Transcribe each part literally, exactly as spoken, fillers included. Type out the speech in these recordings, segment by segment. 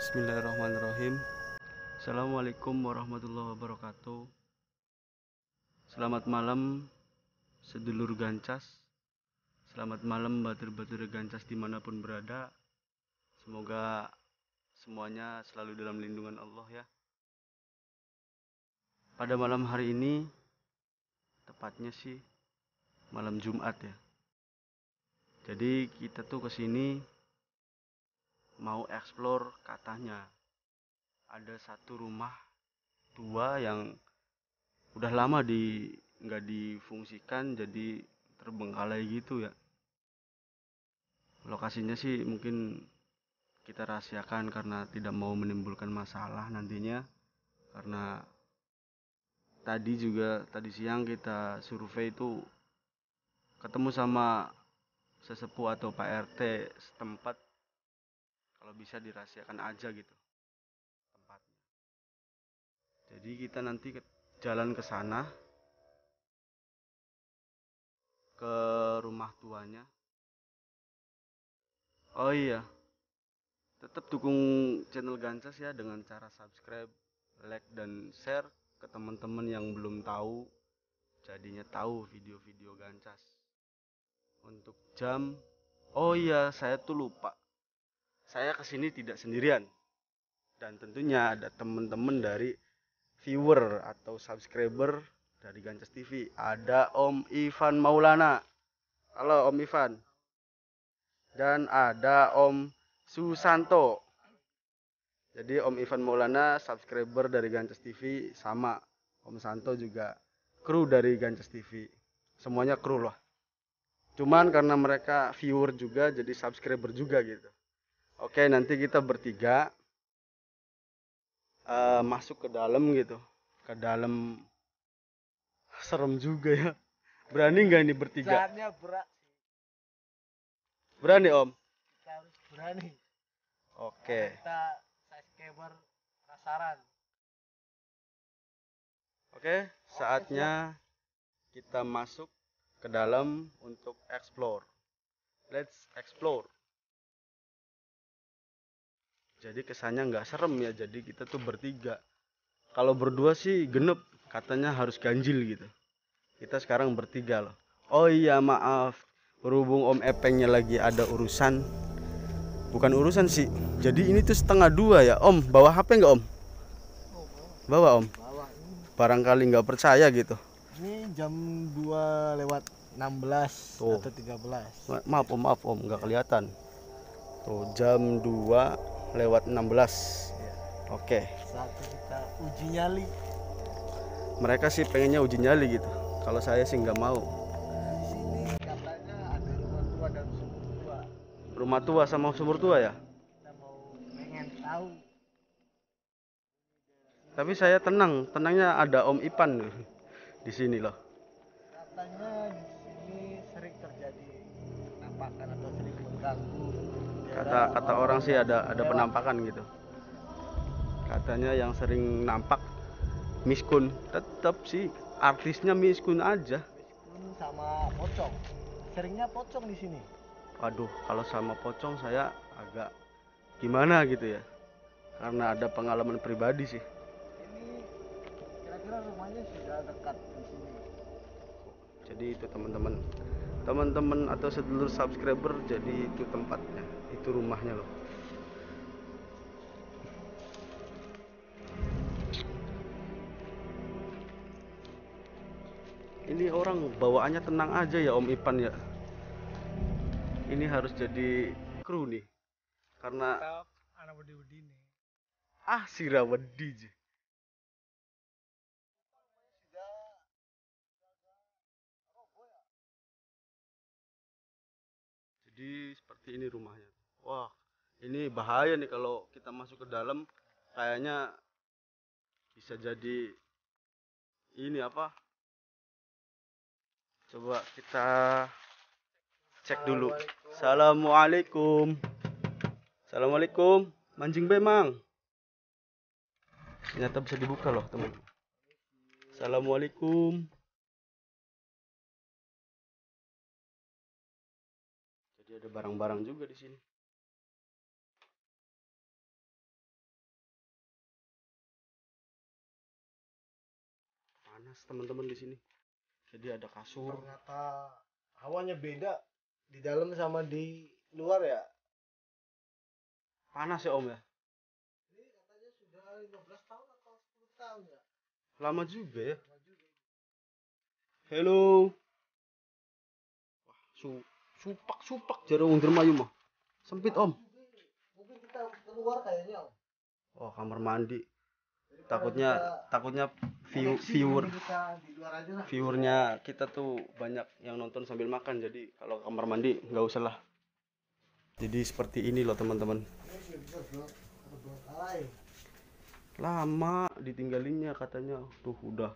Bismillahirrahmanirrahim. Assalamualaikum warahmatullahi wabarakatuh. Selamat malam sedulur Gancas. Selamat malam batur-batur Gancas dimanapun berada. Semoga semuanya selalu dalam lindungan Allah ya. Pada malam hari ini, tepatnya sih malam Jumat ya. Jadi kita tuh kesini mau explore, katanya ada satu rumah tua yang udah lama di nggak difungsikan, jadi terbengkalai gitu ya. Lokasinya sih mungkin kita rahasiakan karena tidak mau menimbulkan masalah nantinya, karena tadi juga tadi siang kita survei itu ketemu sama sesepuh atau Pak R T setempat, kalau bisa dirahasiakan aja gitu tempatnya. Jadi kita nanti ke, jalan ke sana, ke rumah tuanya. Oh iya, tetap dukung channel Gancas ya dengan cara subscribe, like, dan share ke teman-teman yang belum tahu, jadinya tahu video-video Gancas. Untuk jam, oh iya saya tuh lupa, saya kesini tidak sendirian, dan tentunya ada teman-teman dari viewer atau subscriber dari Gancas T V. Ada Om Ivan Maulana. Halo Om Ivan. Dan ada Om Susanto. Jadi Om Ivan Maulana subscriber dari Gancas T V, sama Om Santo juga kru dari Gancas T V. Semuanya kru loh. Cuman karena mereka viewer juga jadi subscriber juga gitu. Oke, nanti kita bertiga uh, masuk ke dalam gitu. Ke dalam, serem juga ya. Berani nggak ini bertiga? Jalannya berat sih. Berani Om? Kita harus berani. Oke. Kita subscriber penasaran. Oke, saatnya kita masuk ke dalam untuk explore. Let's explore. Jadi kesannya nggak serem ya, jadi kita tuh bertiga. Kalau berdua sih genep, katanya harus ganjil gitu. Kita sekarang bertiga loh. Oh iya maaf, berhubung Om Epengnya lagi ada urusan. Bukan urusan sih, jadi ini tuh setengah dua ya. Om, bawa H P nggak Om? Bawa Om? Bawa ini. Barangkali nggak percaya gitu. Ini jam dua lewat enam belas Tuh. atau tiga belas. Maaf Om, maaf Om, nggak kelihatan. Tuh jam dua lewat enam belas. Ya. Oke. Saatnya kita uji nyali. Mereka sih pengennya uji nyali gitu. Kalau saya sih nggak mau. Di sini katanya ada rumah tua dan sumur tua. Rumah tua sama sumur tua ya? Kita mau pengen tahu. Tapi saya tenang, tenangnya ada Om Ipan di sini loh. Katanya di sini sering terjadi penampakan atau sering mengganggu. Kata kata orang sih ada ada penampakan gitu. Katanya yang sering nampak miskun, tetap sih artisnya miskun aja. Miskun sama pocong. Seringnya pocong di sini. Waduh, kalau sama pocong saya agak gimana gitu ya. Karena ada pengalaman pribadi sih. Ini kira-kira rumahnya sudah dekat di sini. Jadi itu teman-teman. Teman-teman atau sedulur subscriber, jadi itu tempatnya. Itu rumahnya loh. Ini orang bawaannya tenang aja ya Om Ipan ya. Ini harus jadi kru nih. Karena anak wedi-wedi nih. ah sira wedi. Jadi seperti ini rumahnya. Wah, ini bahaya nih kalau kita masuk ke dalam. Kayaknya bisa jadi ini apa? Coba kita cek dulu. Assalamualaikum. Assalamualaikum. Mancing bemang. Ternyata bisa dibuka loh teman. Assalamualaikum. Jadi ada barang-barang juga di sini. panas teman-teman di sini. Jadi ada kasur. Ternyata hawanya beda di dalam sama di luar ya. Panas ya Om ya. Ini katanya sudah lima belas tahun atau sepuluh tahun ya. Lama juga ya. Lama juga. Hello. Wah, su supak supak jarang dermayu mah. Sempit Om. Mungkin kita keluar kayaknya Om. Oh, kamar mandi. Daripada Takutnya kita takutnya view, koneksi, viewer mending kita di luar aja lah. viewernya kita tuh banyak yang nonton sambil makan. Jadi kalau kamar mandi nggak usah lah. Jadi seperti ini loh teman-teman. Ini bisa belum terbengkalai. Lama ditinggalinnya katanya. Tuh udah.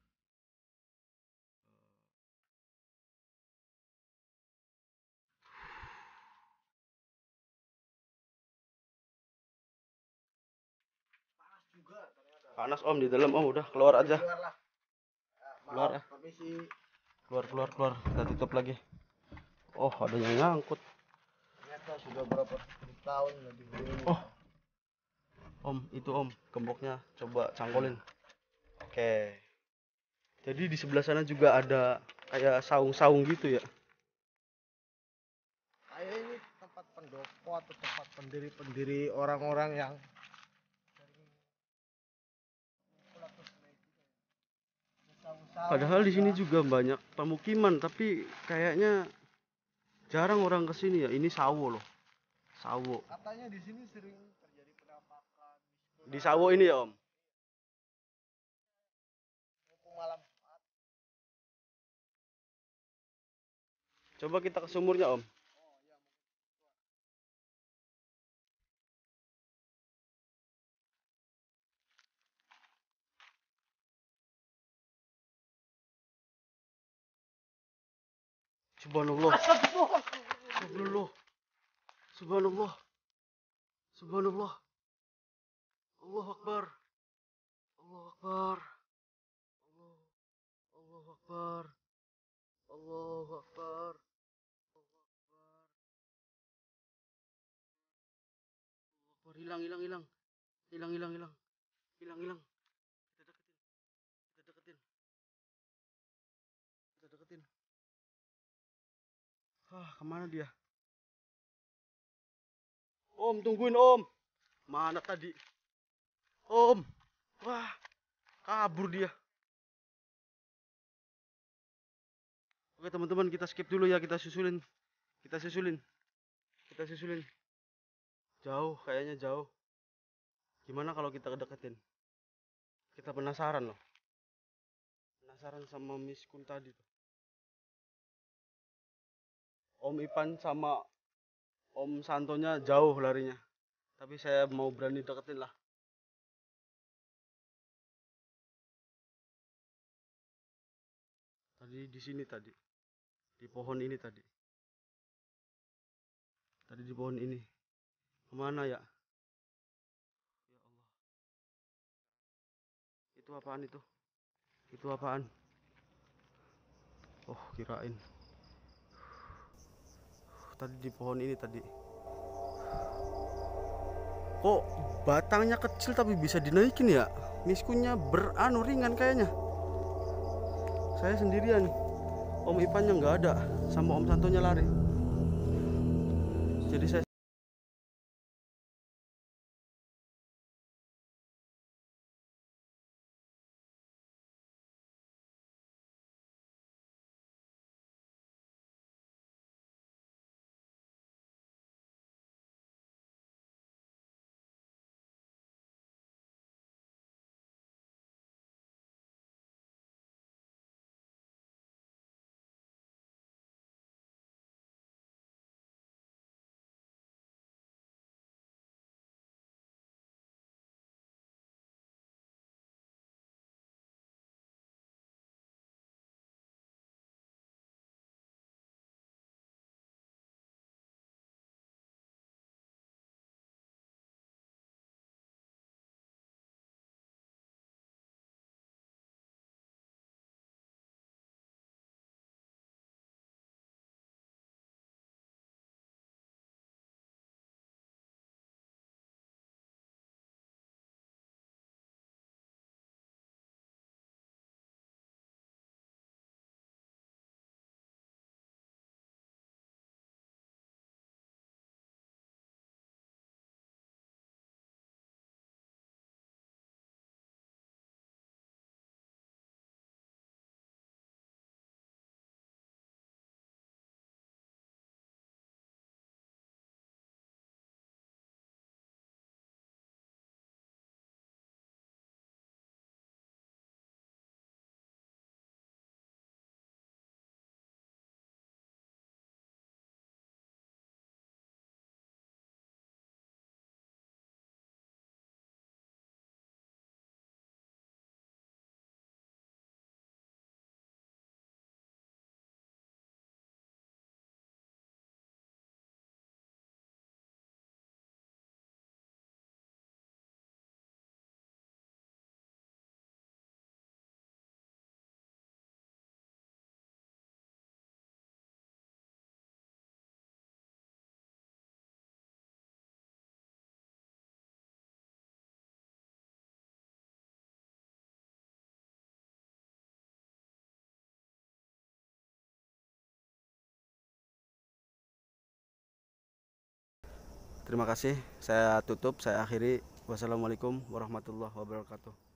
Panas juga ternyata. Panas Om di dalam Om, udah keluar aja. Keluar lah. Ya, Keluar maaf, ah. permisi. Keluar keluar keluar. Kita tutup lagi. Oh, ada yang nyangkut. Ternyata sudah berapa puluh tahun lebih dulu. Oh. Om, itu Om, gemboknya coba cangkolin. Oke. Jadi di sebelah sana juga ada kayak saung-saung gitu ya. Kayak ini tempat pendopo atau tempat pendiri-pendiri orang-orang yang sering pulang ke sungai juga. Usaha-usaha Padahal di sini ada. juga banyak pemukiman, tapi kayaknya jarang orang ke sini ya. Ini sawo loh. Sawo. Katanya di sini sering terjadi penampakan, Di sawo ini ya, Om. mumpung malam Jumat. Coba kita ke sumurnya, Om. Oh iya, Subhanallah. Subhanallah. Subhanallah. Subhanallah. Allah Akbar. Allah Akbar. Allah. Allah Akbar. Allah Akbar. Akbar. Hilang, hilang, hilang. Hilang, hilang, hilang. Hilang, hilang. Kita deketin. Kita deketin. Kita deketin. Hah, kemana dia? Om, tungguin Om. Mana tadi? Om. Wah, kabur dia. Oke teman-teman, kita skip dulu ya, kita susulin. Kita susulin. Kita susulin. Jauh, kayaknya jauh. Gimana kalau kita deketin? Kita penasaran loh. Penasaran sama Miss Kun tadi tuh. Om Ipan sama Om Santonya jauh larinya. Tapi saya mau berani deketin lah. Tadi di sini tadi. Di pohon ini tadi. Tadi di pohon ini. Kemana ya? Ya Allah. Itu apaan itu? Itu apaan? Oh, kirain. Tadi di pohon ini tadi. Kok batangnya kecil tapi bisa dinaikin ya? Miskunnya beranu ringan kayaknya. Saya sendirian. Om Ipannya nggak ada, sama Om Santonya lari. Jadi saya Terima kasih. Saya tutup, saya akhiri. Wassalamualaikum warahmatullahi wabarakatuh.